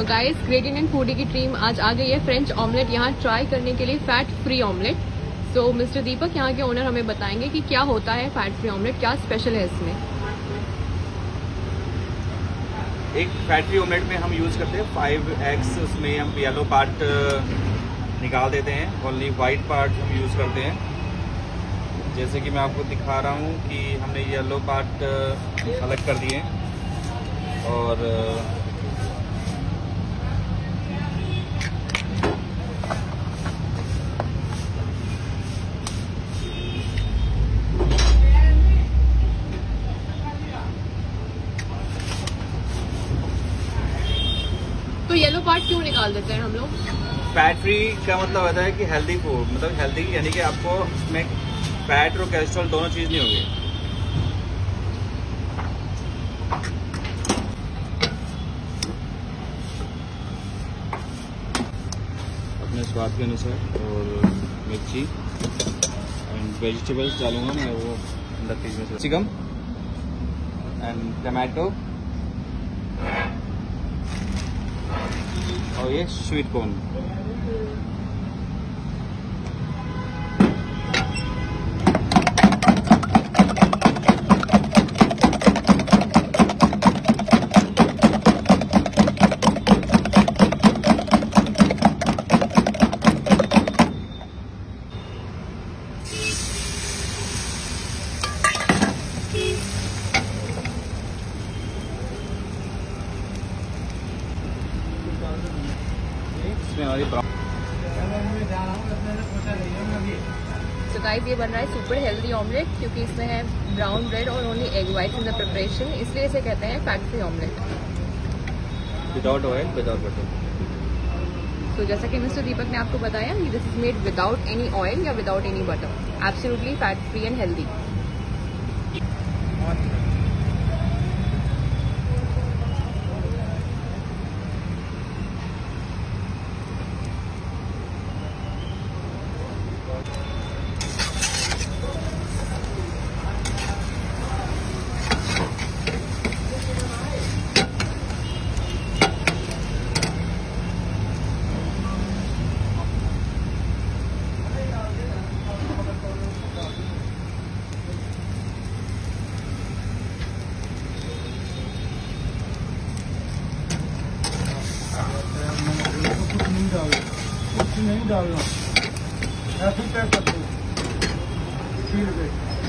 तो guys, great Indian foodie की team आज आ गई है फ्रेंच ऑमलेट यहाँ ट्राई करने के लिए, फैट फ्री ऑमलेट। तो मिस्टर दीपक यहाँ के ओनर हमें बताएंगे कि क्या होता है फैट फ्री ऑमलेट, क्या स्पेशल है इसमें। एक फैट फ्री ऑमलेट में हम यूज़ करते हैं 5 एग्स, उसमें हम येलो पार्ट निकाल देते हैं, ओनली वाइट पार्ट हम यूज़ करते हैं। जैसे कि मैं आपको दिखा रहा हूँ कि हमने येलो पार्ट अलग कर दिए और तो येलो पार्ट क्यों निकाल देते हैं हम लोग? फैट फ्री का मतलब होता है कि हेल्दी फूड, मतलब हेल्दी यानी कि आपको इसमें फैट और कोलेस्ट्रॉल दोनों चीज़ नहीं होगी। अपने स्वाद के अनुसार और मिर्ची एंड वेजिटेबल्स डालूंगा मैं, वो अंदर चीज में चिकन एंड टमाटो और ये स्वीट कॉर्न। तो गाइस, ये बन रहा है सुपर हेल्दी ऑमलेट क्योंकि इसमें है ब्राउन ब्रेड और only egg whites in the preparation, इसलिए इसे कहते हैं fat free omelette. Without oil, without butter. तो जैसा कि मिस्टर दीपक ने आपको बताया, this is made without any oil या without any butter, absolutely fat free and healthy. नहीं डालना, ऐसे पैक कर दो 30 रुपये।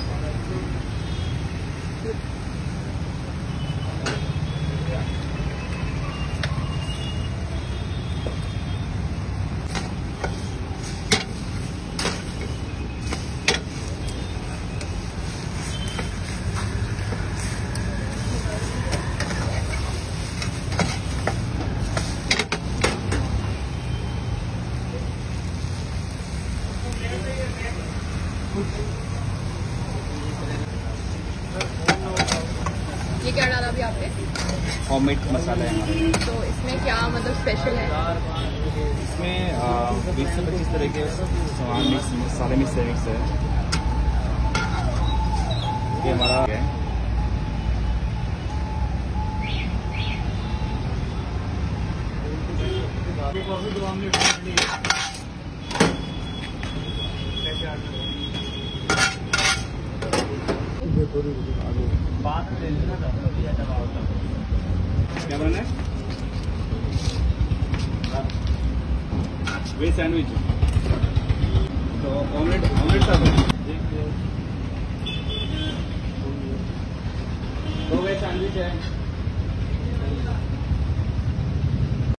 ये क्या डाला अभी आपने? होममेड मसाला है हमारा। तो इसमें क्या मतलब स्पेशल है? इसमें 20 से 25 तरह के सामान मिक्स, सारे मिक्स है। ये हमारा है। क्या बनना है? वेज सैंडविच, तो ऑमलेट सब है। तो वेज सैंडविच है।